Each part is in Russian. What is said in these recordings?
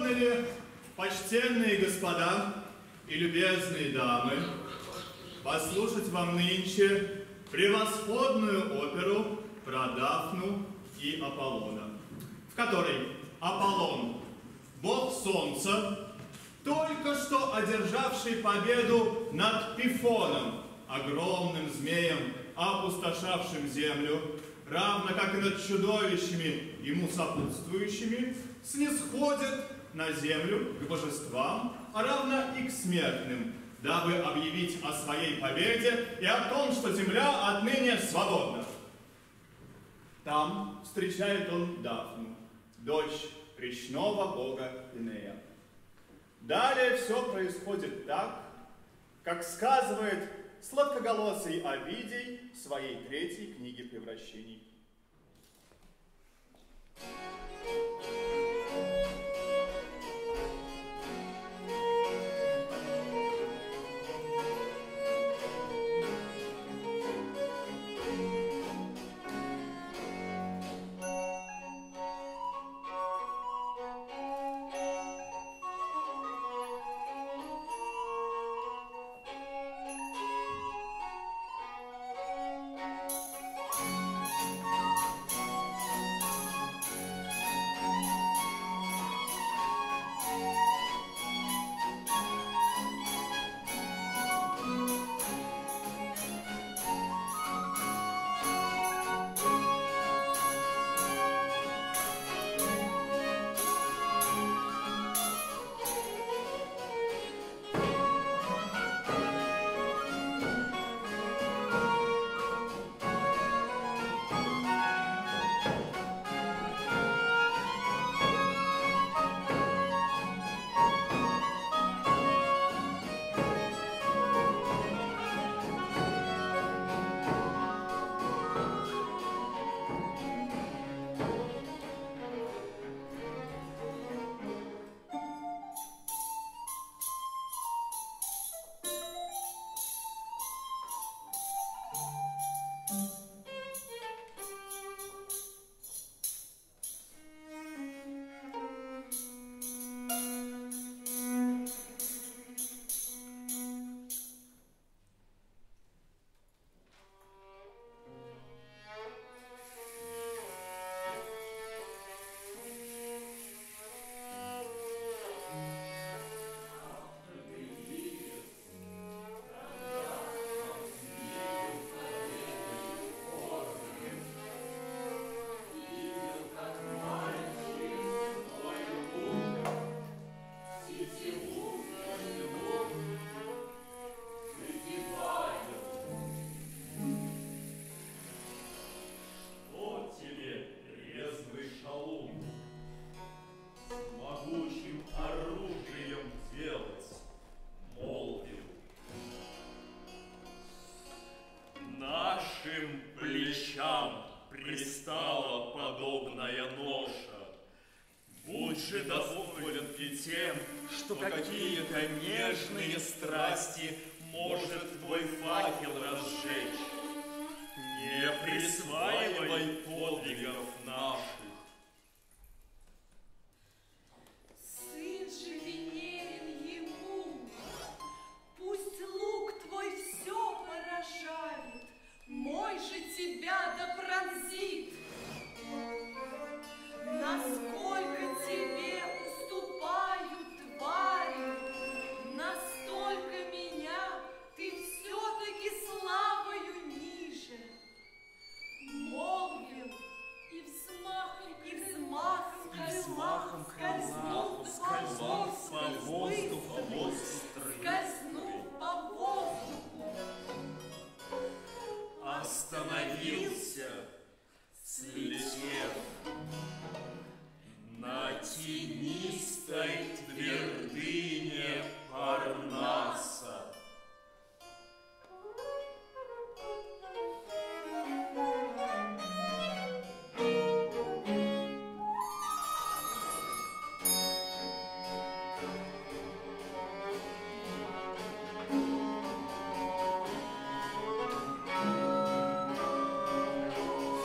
угодно ли, почтенные господа и любезные дамы, послушать вам нынче превосходную оперу про Дафну и Аполлона, в которой Аполлон, бог солнца, только что одержавший победу над Пифоном, огромным змеем, опустошавшим землю, равно как и над чудовищами, ему сопутствующими, снисходит на землю к божествам, а равно и к смертным, дабы объявить о своей победе и о том, что земля отныне свободна. Там встречает он Дафну, дочь речного бога Энея. Далее все происходит так, как сказывает сладкоголосый Овидий в своей 3-й книге «Превращений».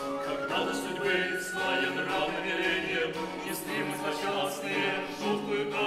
Своенравным велением, нестримы злосчастные, жуткую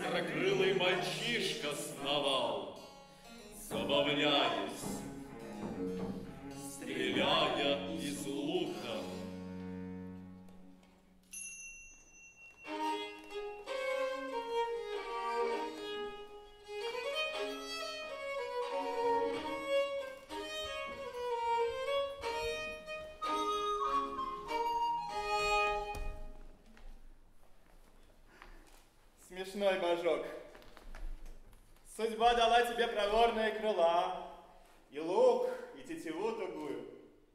быстрокрылый мальчишка сновал, забавляясь, стреляя из лука. Смешной божок. Судьба дала тебе проворные крыла, и лук, и тетиву тугую.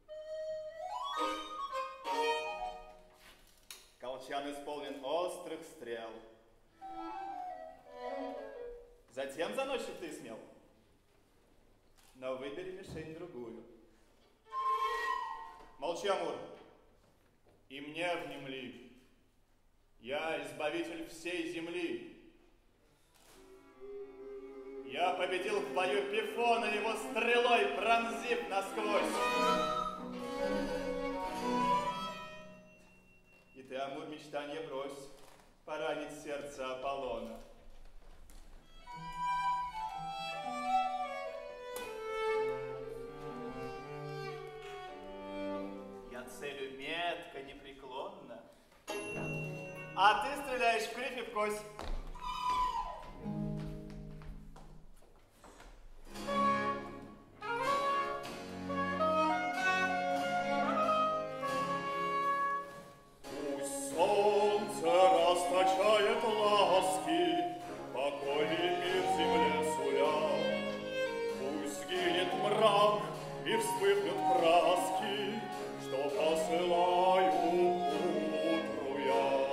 Колчан исполнен острых стрел. Затем заносчив ты смел. Но выбери мишень другую. Молчи, Амур, и мне внемли. Я избавитель всей земли. Я победил в бою Пифона, его стрелой пронзив насквозь. И ты, Амур, мечтанье брось, поранить сердце Аполлона. Я целю метко, непреклонно, а ты стреляешь в кривь и в кость. Пусть солнце расточает ласки, покойный мир земле суля. Пусть сгинет мрак и вспыхнут краски, что посылаю утру я.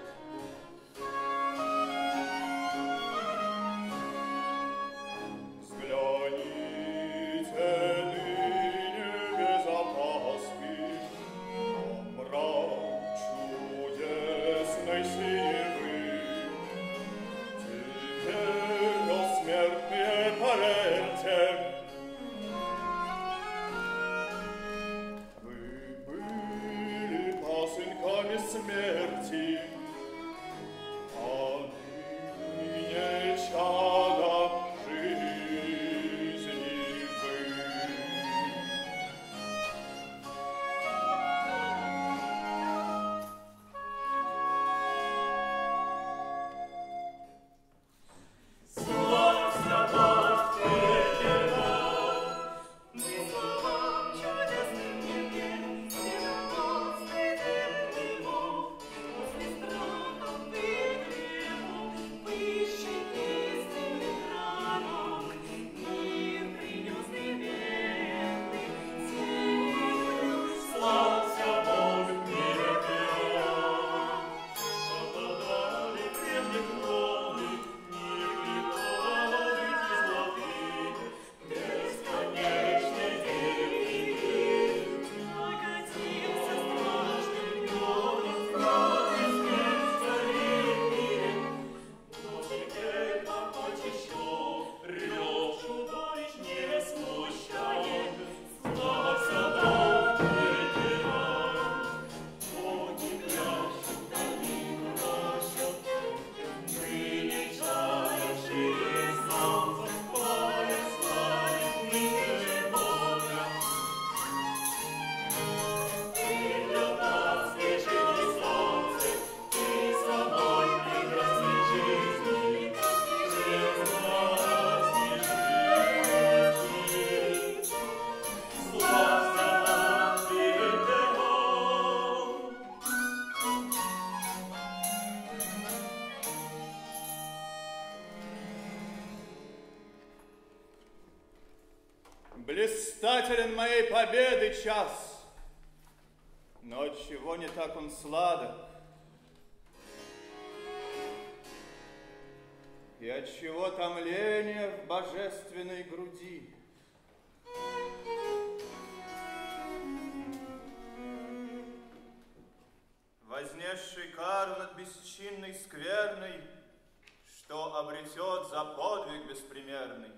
Смерти, а ныне чадо жизни вы. Блистателен моей победы час, но отчего не так он сладок? И отчего томление в божественной груди? Вознесший кару над бесчинной скверной, что обретет за подвиг беспримерный.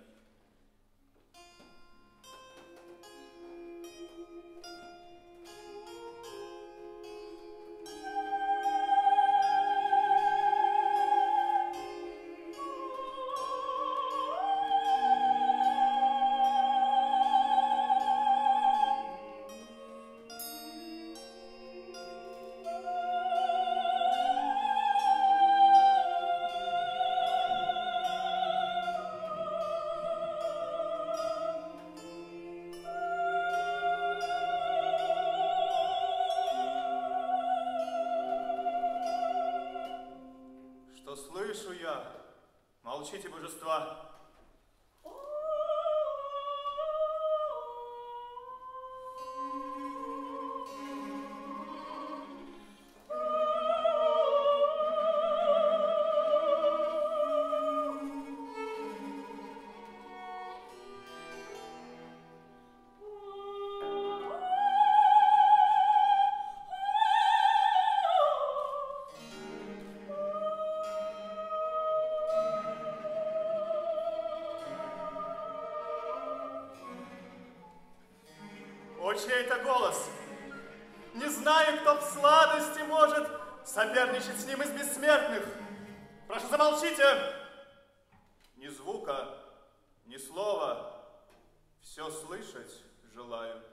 слышу я. Молчите, божества. Чей это голос? Не знаю, кто в сладости может соперничать с ним из бессмертных. Прошу, замолчите. Ни звука, ни слова. Все слышать желаю.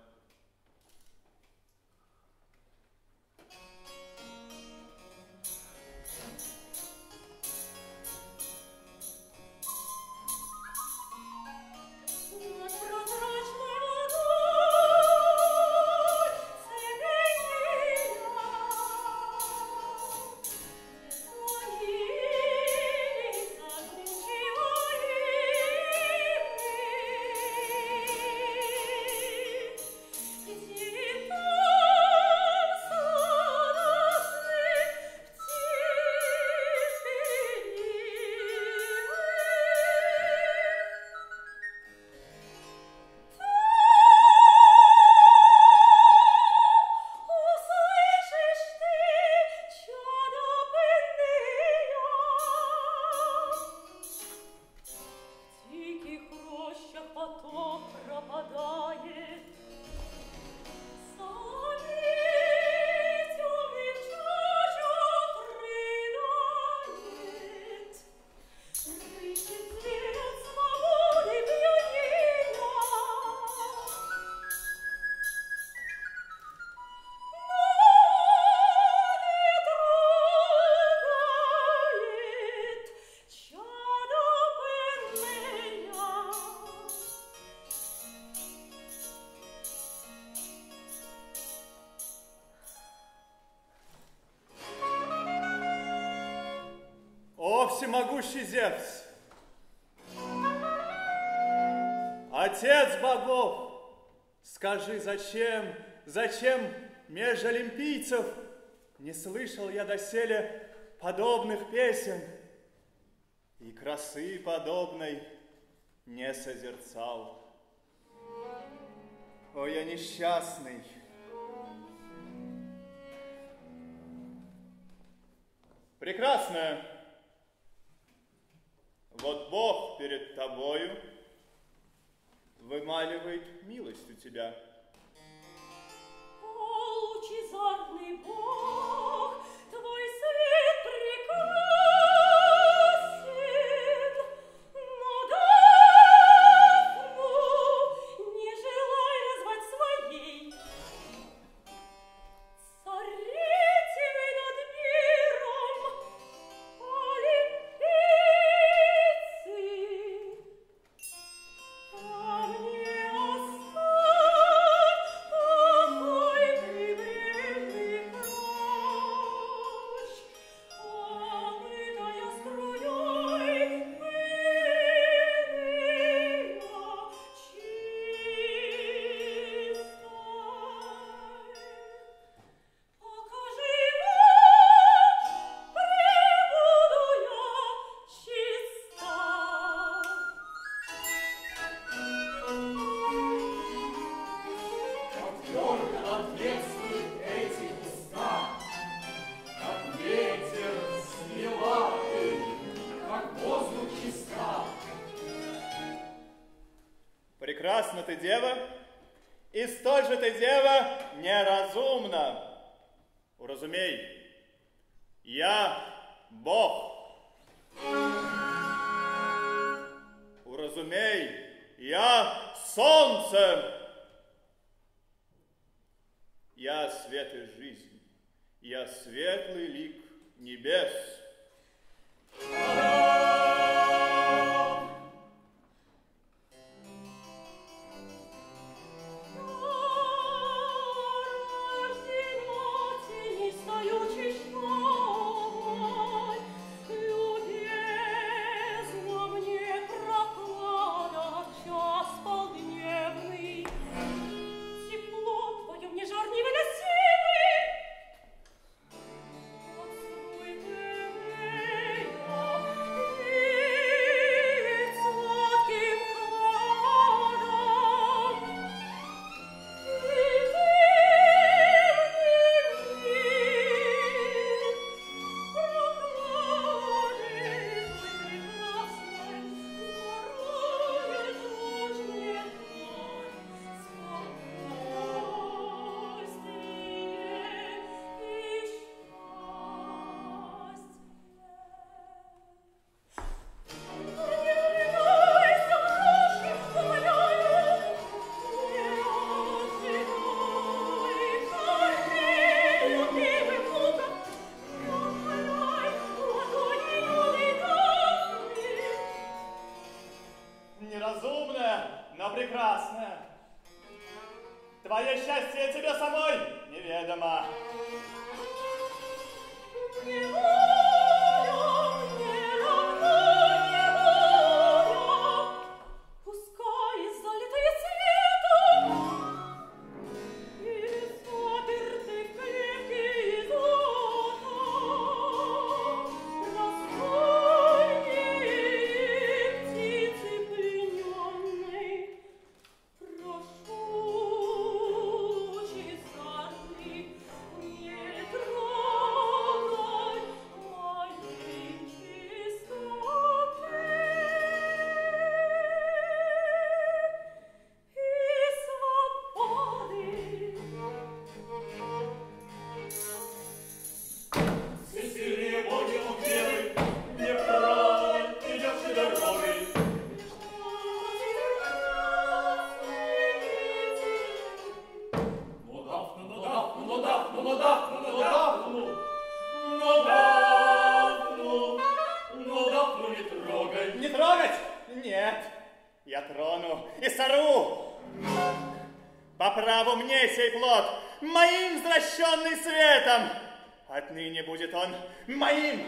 Всемогущий Зевс, Отец богов, скажи, зачем меж олимпийцев не слышал я доселе подобных песен и красы подобной не созерцал? О, я несчастный! Прекрасная! Вот Бог перед тобою вымаливает милость у тебя. О, лучезарный Бог, твой свет прекрасен, но Дафну не желай назвать своей. Царицей над миром Олимпийцы. А мне оставь покой прибрежный прочь, омытая струей мыльная чистой. Покажи пребуду я чиста. Как твердо ответствуют эти уста, как ветер смела ты, как воздух чиста. Прекрасна ты, дева, и столь же ты, дева, неразумна. Уразумей, я Бог. Уразумей, я солнце. Я свет и жизнь, я светлый лик небес. Рожденоте не стою честной, любезный Твое счастье тебе самой неведомо. Не воля, не равно не воля, пускай залитые светом и заперты в клетке из золота, раскольные птицы плененной, прошу, чесарный, не трогай моей чистоты и свободы. Всесильные боги уверы, неправой идешь дорогой. Ну, не трогай. Не трогать? Нет. Я трону и сору. По праву мне сей плод, моим взращенный светом. Отныне будет он моим.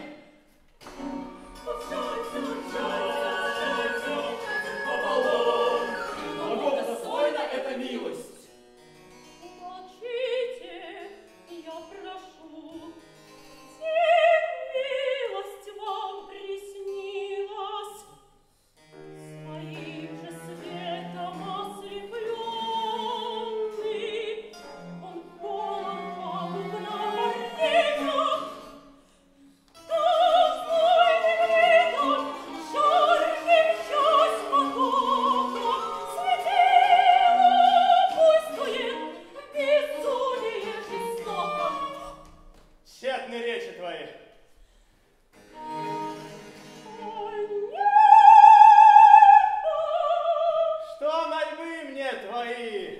Богов достойна эта милость. Молчите, я прошу, тень милость вам приснилась. Своим же светом ослепленный, он полон пагубного рвения. Тщетны речи твои. Что мольбы мне твои?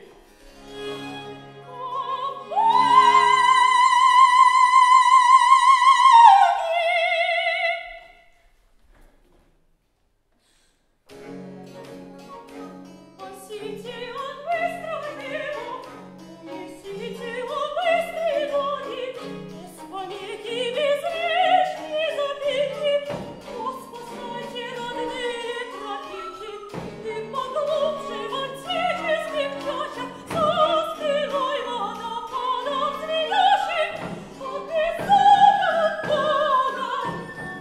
Несите он быстро его, несите его быстрые ноги, без помехи, без лишней запинки. О, спасайте родные тропинки, и поглубже в отеческих чащах, за спиной водопадом змеящих, от безумного Бога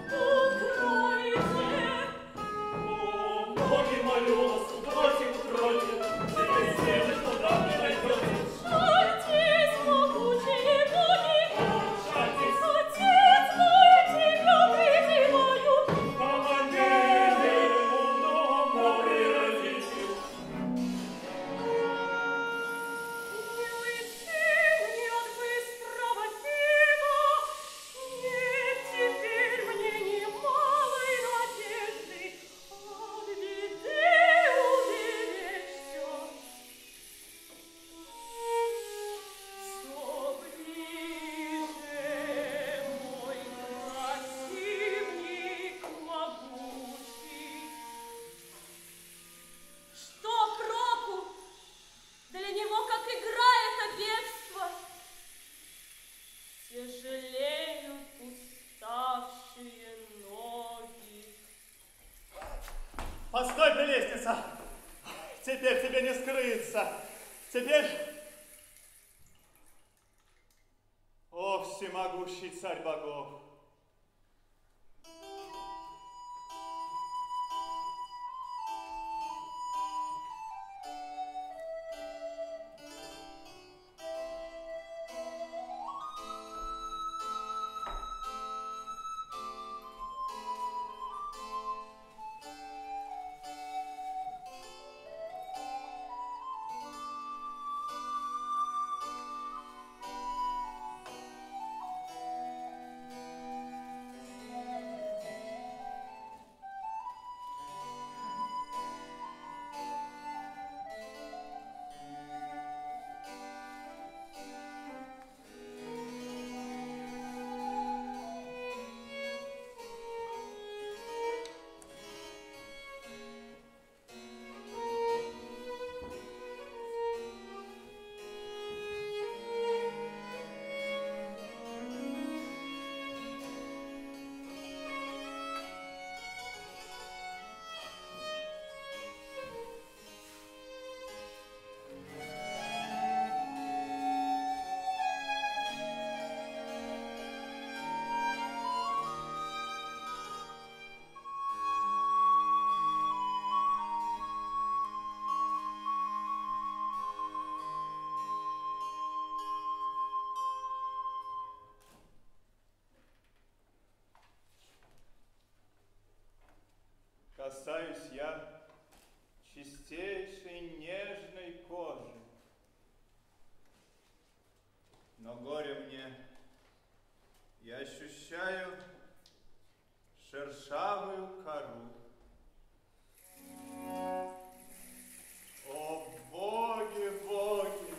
укройте. Боги, молю вас, укройте, укройте. Здесь земли, что там не найдете. Жальтесь, могучие боги, Жальтесь. Отец мой, тебя призываю. Помогите, мой родитель. Не уйти мне от быстрого бега, нет теперь мне ни малой надежды от беды уберечься. Всё ближе мой противник могучий. Что проку? Для него, как игра, это бегство. Тяжелеют уставшие ноги. Постой, прелестница. Теперь тебе не скрыться. Теперь... О, всемогущий царь богов! касаюсь я чистейшей нежной кожи. Но горе мне, я ощущаю шершавую кору. О, боги, боги!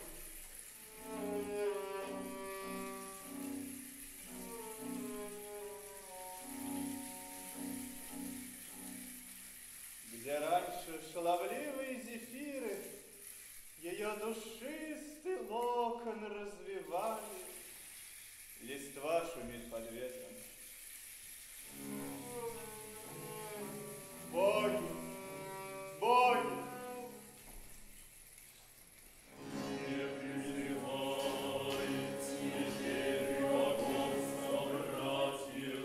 Где раньше шаловливые зефиры ее душистый локон развивали, листва шумит под ветром. Боги, боги! Не презревайте теперь богов собратьев,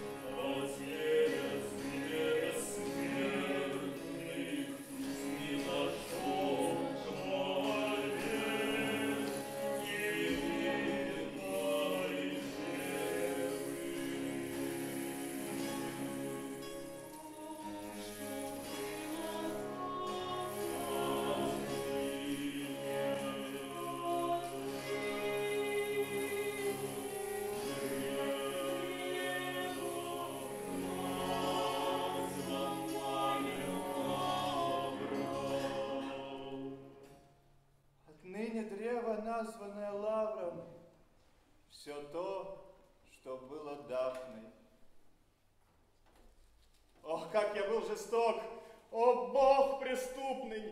отец бессмертных, снизошел к мольбе невинной Отныне древо, названное лавром, все то, что было Дафной. Ох, как я был жесток! О, Бог преступный!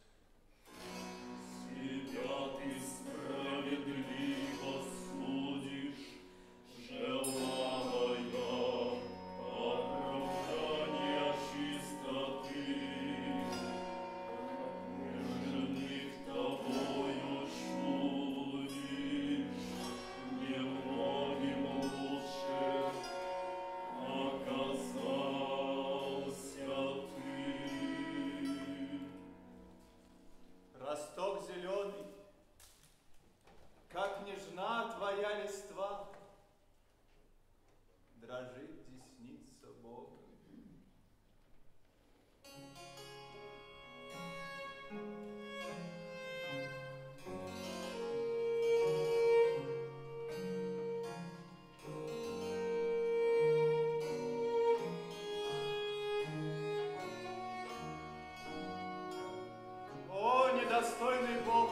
Себя ты справедливо судишь, желая оправдания чистоты. Нежных тобою чудишь, немногим лучше оказался ты. Росток зеленый, как нежна твоя листва, дрожит десница Бога. О, недостойный Бог,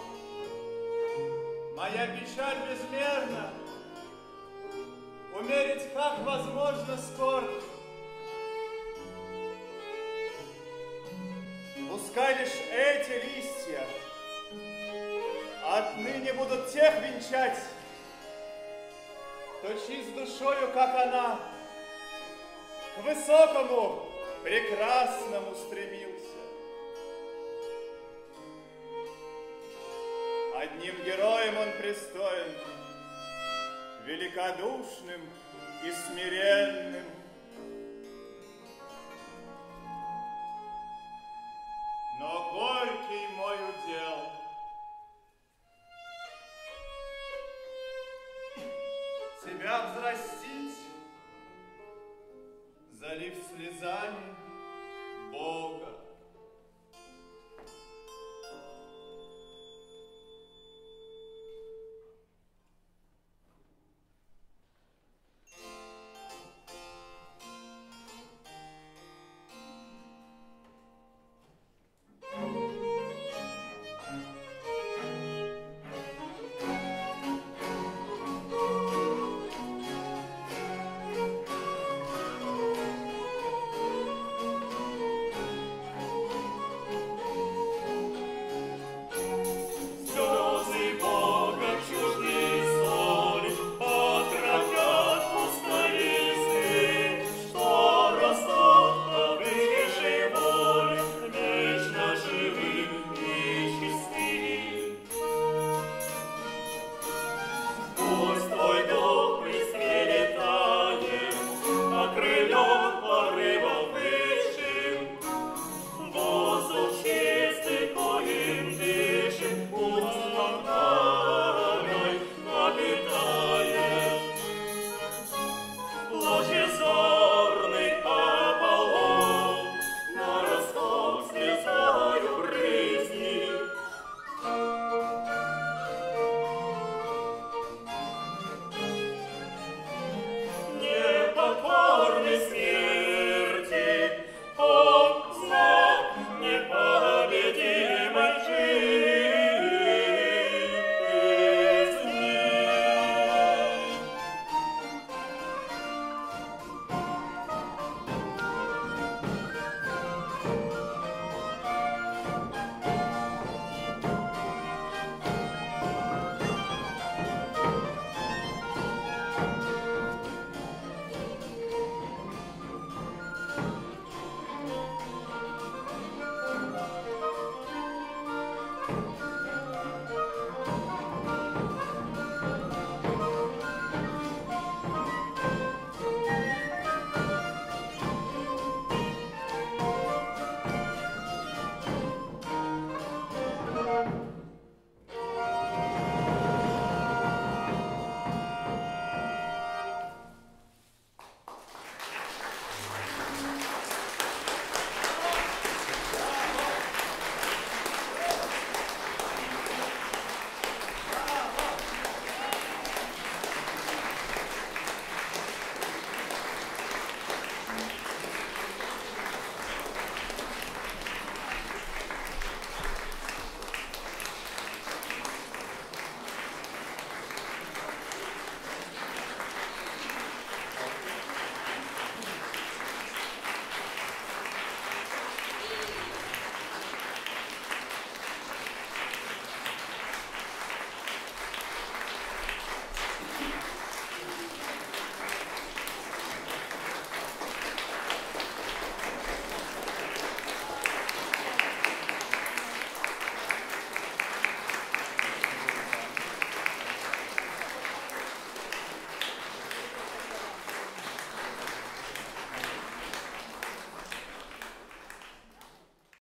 моя печаль безмерна, умерить как возможно скорбь. Пускай лишь эти листья отныне будут тех венчать, кто чист душою, как она, к высокому, прекрасному стремился. Одним героем он пристоен, великодушным и смиренным. Но горький мой удел. Тебя взрастить, залив слезами Бога.